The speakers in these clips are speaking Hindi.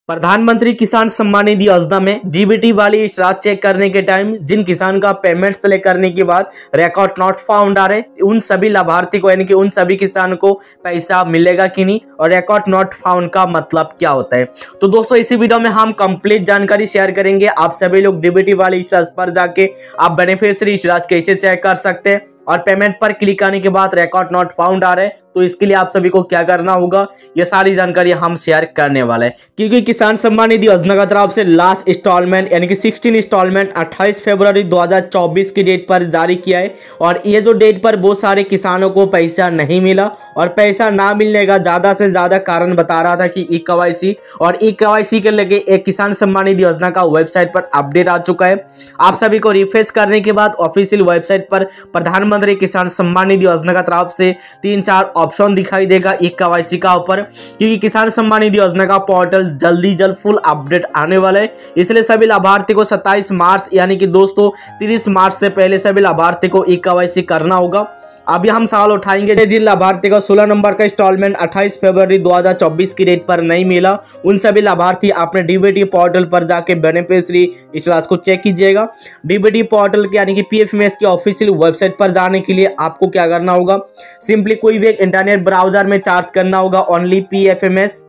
प्रधानमंत्री किसान सम्मान निधि योजना में डीबीटी वाली राशि चेक करने के टाइम जिन किसान का पेमेंट सेलेक्ट करने के बाद रिकॉर्ड नॉट फाउंड आ रहे, उन सभी लाभार्थी को यानी कि उन सभी किसान को पैसा मिलेगा कि नहीं और रिकॉर्ड नॉट फाउंड का मतलब क्या होता है। तो दोस्तों इसी वीडियो में हम कंप्लीट जानकारी शेयर करेंगे। आप सभी लोग डीबीटी वाली राशि पर जाके आप बेनिफिशियरी राशि कैसे चेक कर सकते हैं और पेमेंट पर क्लिक करने के बाद रिकॉर्ड नॉट फाउंड आ रहा है, तो इसके लिए आप सभी को क्या करना होगा, ये सारी जानकारी हम शेयर करने वाले हैं। क्योंकि किसान सम्मान निधि योजना की तरफ से लास्ट इंस्टॉलमेंट यानी कि 16 इंस्टॉलमेंट 28 फरवरी 2024 की डेट पर जारी किया है और ये जो डेट पर बहुत सारे किसानों को पैसा नहीं मिला और पैसा ना मिलने का ज़्यादा से ज़्यादा कारण बता रहा था कि ई-केवाईसी और ई-केवाईसी के लगे एक किसान सम्मान निधि योजना का वेबसाइट पर अपडेट आ चुका है। आप सभी को रिफ्रेश करने के बाद ऑफिशियल वेबसाइट पर प्रधानमंत्री किसान सम्मान निधि योजना की तरफ से 3-4 ऑप्शन दिखाई देगा ई-केवाईसी का ऊपर, क्योंकि किसान सम्मान निधि योजना का पोर्टल जल्दी फुल अपडेट आने वाला है। इसलिए सभी लाभार्थी को 27 मार्च यानी कि दोस्तों 30 मार्च से पहले सभी लाभार्थी को ई-केवाईसी करना होगा। अभी हम सवाल उठाएंगे जिन लाभार्थी को 16 नंबर का इंस्टॉलमेंट 28 फरवरी 2024 की डेट पर नहीं मिला, उन सभी लाभार्थी अपने डीबीटी पोर्टल पर जाके बेनिफिशियरी इस राशि को चेक कीजिएगा। डीबीटी पोर्टल के यानी कि पीएफएमएस की ऑफिशियल वेबसाइट पर जाने के लिए आपको क्या करना होगा, सिंपली कोई भी एक इंटरनेट ब्राउजर में चार्ज करना होगा ओनली पीएफएमएस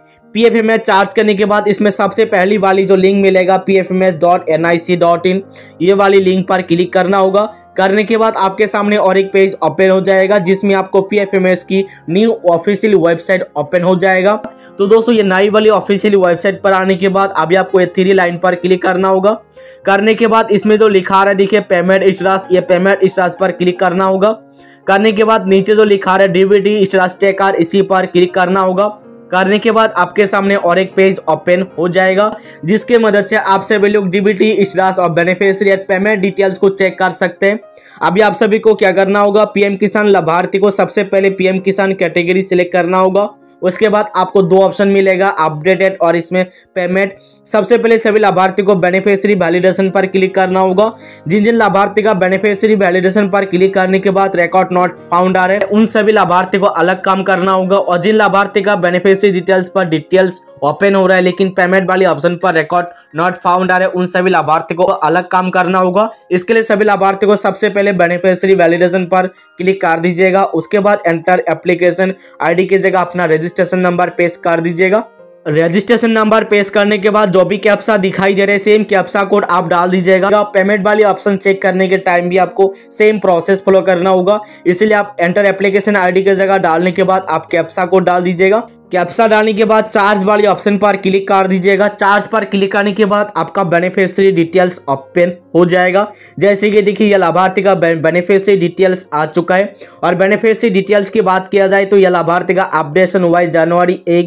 चार्ज करने के बाद इसमें सबसे पहली वाली जो लिंक मिलेगा pfms.nic.in, ये वाली लिंक पर क्लिक करना होगा। करने के बाद आपके सामने और एक पेज ओपन हो जाएगा जिसमें आपको पीएफएमएस की न्यू ऑफिशियल वेबसाइट ओपन हो जाएगा। तो दोस्तों ये नई वाली ऑफिशियल वेबसाइट पर आने के बाद अभी आपको ये 3 लाइन पर क्लिक करना होगा। करने के बाद इसमें जो लिखा रहा है देखिए पेमेंट इस राशि, ये पेमेंट इस राशि पर क्लिक करना होगा। करने के बाद नीचे जो लिखा रहा है डीबीटी इस राशि चेकर, इसी पर क्लिक करना होगा। करने के बाद आपके सामने और एक पेज ओपन हो जाएगा जिसके मदद से आप सभी लोग डीबीटी इस राशि और बेनिफिशियरी पेमेंट डिटेल्स को चेक कर सकते हैं। अभी आप सभी को क्या करना होगा, पीएम किसान लाभार्थी को सबसे पहले पीएम किसान कैटेगरी सिलेक्ट करना होगा। उसके बाद आपको 2 ऑप्शन मिलेगा अपडेटेड और इसमें पेमेंट। सबसे पहले सभी लाभार्थी को बेनिफिशियरी वैलिडेशन पर क्लिक करना होगा। जिन लाभार्थी का बेनिफिशियरी वैलिडेशन पर क्लिक करने के बाद रिकॉर्ड नॉट फाउंड आ रहे हैं, उन सभी लाभार्थी को अलग काम करना होगा। और जिन लाभार्थी का बेनिफिशियरी डिटेल्स पर डिटेल्स ओपन हो रहा है लेकिन पेमेंट वाली ऑप्शन पर रिकॉर्ड नॉट फाउंड आ रहे हैं, उन सभी लाभार्थी को अलग काम करना होगा। इसके लिए सभी लाभार्थी को सबसे पहले बेनिफिशियरी वैलिडेशन पर क्लिक कर दीजिएगा। उसके बाद एंटर एप्लीकेशन आईडी की जगह अपना रजिस्ट्रेशन नंबर पेश कर दीजिएगा। रजिस्ट्रेशन नंबर पेश करने के बाद जो भी कैप्चा दिखाई दे रहे हैं सेम कैप्चा कोड आप डाल दीजिएगा। पेमेंट वाली ऑप्शन चेक करने के टाइम भी आपको सेम प्रोसेस फॉलो करना होगा, इसलिए आप एंटर एप्लीकेशन आईडी की जगह डालने के बाद आप कैप्चा कोड डाल दीजिएगा। कैप्चा डालने के बाद चार्ज वाली ऑप्शन पर क्लिक कर दीजिएगा। चार्ज पर क्लिक करने के बाद आपका बेनिफिशियरी डिटेल्स ओपन हो जाएगा। जैसे कि देखिए यह लाभार्थी का बेनिफिशियरी डिटेल्स आ चुका है और बेनिफिशियरी डिटेल्स की बात किया जाए तो यह लाभार्थी का अपडेशन हुआ है जनवरी 1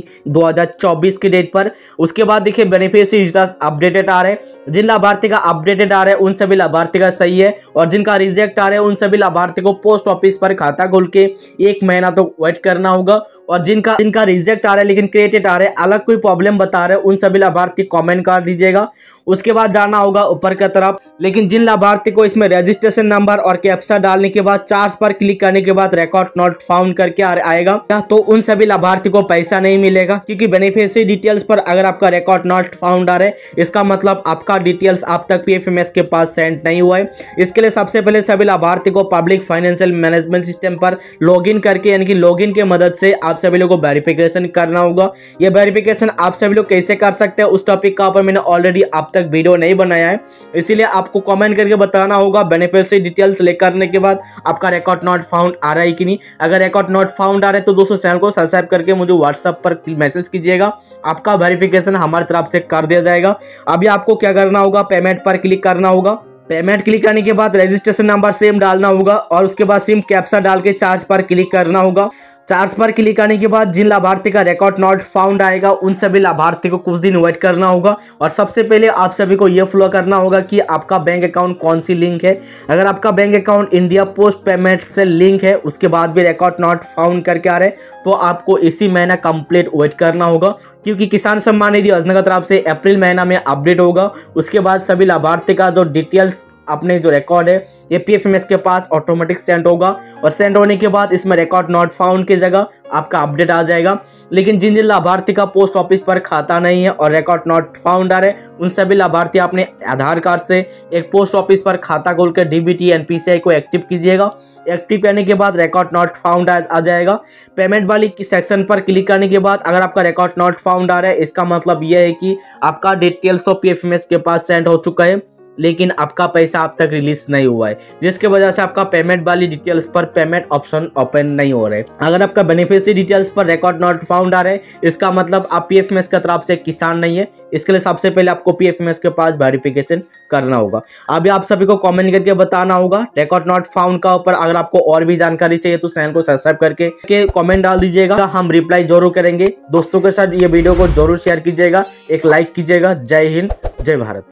2024 की डेट पर। उसके बाद देखिए बेनिफिशियरी डिटेल्स अपडेटेड आ रहे हैं। जिन लाभार्थी का अपडेटेड आ रहे हैं उन सभी लाभार्थी का सही है और जिनका रिजेक्ट आ रहे हैं उन सभी लाभार्थी को पोस्ट ऑफिस पर खाता खोल के 1 महीना तो वेट करना होगा। और जिनका रिजेक्ट आ रहा है लेकिन क्रेडिट आ रहे हैं, अलग कोई प्रॉब्लम बता रहे हैं, उन सभी लाभार्थी कमेंट कर दीजिएगा। उसके बाद जाना होगा ऊपर की तरफ। लेकिन जिन लाभार्थी को इसमें रजिस्ट्रेशन नंबर और कैप्चा डालने के बाद चार्ज पर क्लिक करने के बाद रिकॉर्ड नॉट फाउंड करके आएगा, तो उन सभी लाभार्थी को पैसा नहीं मिलेगा। क्योंकि बेनिफिशियरी डिटेल्स पर अगर आपका रिकॉर्ड नॉट फाउंड आ रहा है इसका मतलब आपका डिटेल्स आप तक पीएफएमएस के पास सेंड नहीं हुआ है। इसके लिए सबसे पहले सभी लाभार्थी को पब्लिक फाइनेंशियल मैनेजमेंट सिस्टम पर लॉगिन करके यानी कि लॉगिन की मदद से आप सभी लोगों को वेरिफिकेशन करना होगा। यह वेरिफिकेशन आप सभी लोग कैसे कर सकते हैं उस टॉपिक का ऊपर मैंने ऑलरेडी अब तक वीडियो नहीं बनाया है, इसीलिए आपको कमेंट करके बताना होगा बेनिफिशियरी डिटेल्स ले करने के बाद आपका रिकॉर्ड नॉट फाउंड आ रहा है कि नहीं। अगर रिकॉर्ड नॉट फाउंड आ रहा है तो दोस्तों चैनल को सब्सक्राइब करके मुझे व्हाट्सएप पर मैसेज कीजिएगा, आपका वेरिफिकेशन हमारी तरफ से कर दिया जाएगा। अभी आपको क्या करना होगा, पेमेंट पर क्लिक करना होगा। पेमेंट क्लिक करने के बाद रजिस्ट्रेशन नंबर सेम डालना होगा और उसके बाद सिम कैप्चा डाल के चार्ज पर क्लिक करना होगा। चार्ज पर क्लिक करने के बाद जिन लाभार्थी का रिकॉर्ड नॉट फाउंड आएगा उन सभी लाभार्थी को कुछ दिन वेट करना होगा। और सबसे पहले आप सभी को यह फॉलो करना होगा कि आपका बैंक अकाउंट कौन सी लिंक है। अगर आपका bank account India post payment से लिंक है उसके बाद भी रिकॉर्ड नॉट फाउंड करके आ रहे हैं तो आपको इसी महीना कंप्लीट वेट करना होगा, क्योंकि किसान सम्मान निधि योजना की तरफ से अप्रैल महीना में अपडेट होगा। उसके बाद सभी लाभार्थी का जो डिटेल्स अपने जो रिकॉर्ड है ये PFMS के पास ऑटोमेटिक सेंड होगा और सेंड होने के बाद इसमें रिकॉर्ड नॉट फाउंड की जगह आपका अपडेट आ जाएगा। लेकिन जिन जिन लाभार्थी का पोस्ट ऑफिस पर खाता नहीं है और रिकॉर्ड नॉट फाउंड आ रहे हैं उन सभी लाभार्थी अपने आधार कार्ड से एक पोस्ट ऑफिस पर खाता खोलकर DBT NPCI को एक्टिव कीजिएगा। एक्टिव करने के बाद रिकॉर्ड नॉट फाउंड आ जाएगा। पेमेंट वाली सेक्शन पर क्लिक करने के बाद अगर आपका रिकॉर्ड नॉट फाउंड आ रहा है इसका मतलब यह है कि आपका डिटेल्स तो PFMS के पास सेंड हो चुका है लेकिन आपका पैसा अब तक रिलीज नहीं हुआ है, जिसकी वजह से आपका पेमेंट वाली डिटेल्स पर पेमेंट ऑप्शन ओपन नहीं हो रहे। अगर आपका बेनिफिशियरी डिटेल्स पर रिकॉर्ड नॉट फाउंड आ रहा है इसका मतलब आप PFMS की तरफ से किसान नहीं है। इसके लिए सबसे पहले आपको PFMS के पास वेरिफिकेशन करना होगा। अभी आप सभी को कमेंट करके बताना होगा रिकॉर्ड नॉट फाउंड का ऊपर। अगर आपको और भी जानकारी चाहिए तो चैनल को सब्सक्राइब करके कमेंट डाल दीजिएगा, हम रिप्लाई जरूर करेंगे। दोस्तों के साथ ये वीडियो को जरूर शेयर कीजिएगा, एक लाइक कीजिएगा। जय हिंद, जय भारत।